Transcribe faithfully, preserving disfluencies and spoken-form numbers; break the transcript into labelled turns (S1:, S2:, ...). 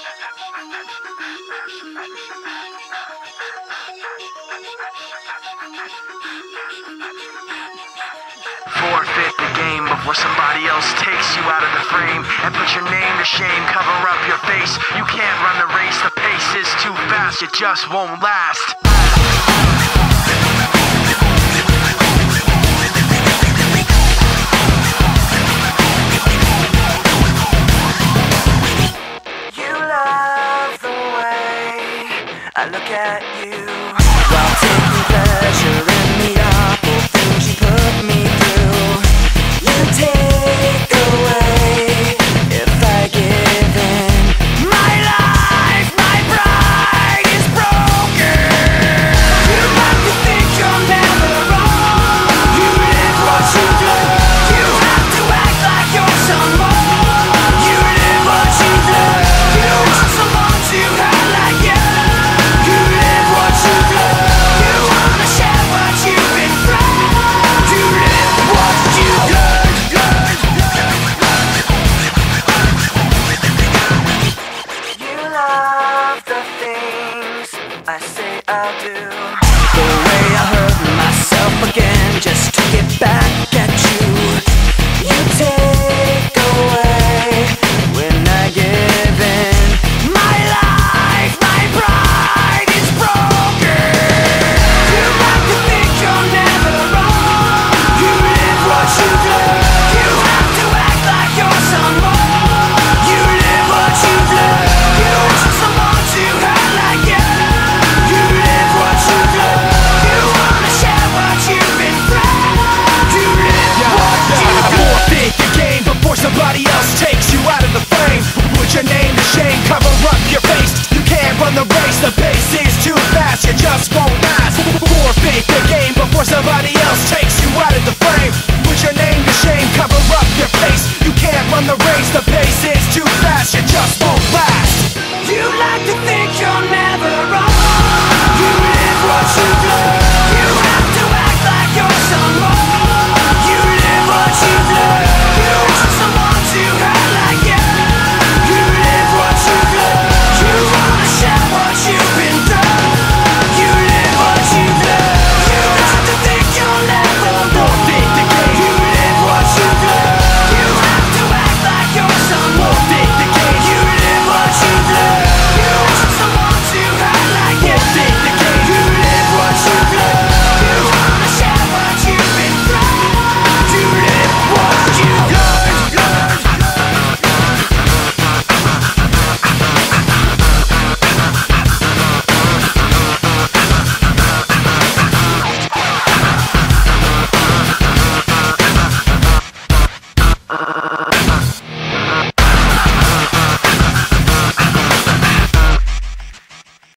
S1: Forfeit the game before somebody else takes you out of the frame and put your name to shame, cover up your face. You can't run the race, the pace is too fast, it just won't last. You love the way I look at you while taking pleasure in the awful things you put me through. You take away if I give in. My life, my pride is broken. You like to think you're never wrong. You live what you do. You have to act like you're someone. You live what you do. You want someone to have like you. You live what you do. You wanna share what you've been through. You live what you do. You love the things I say I'll do.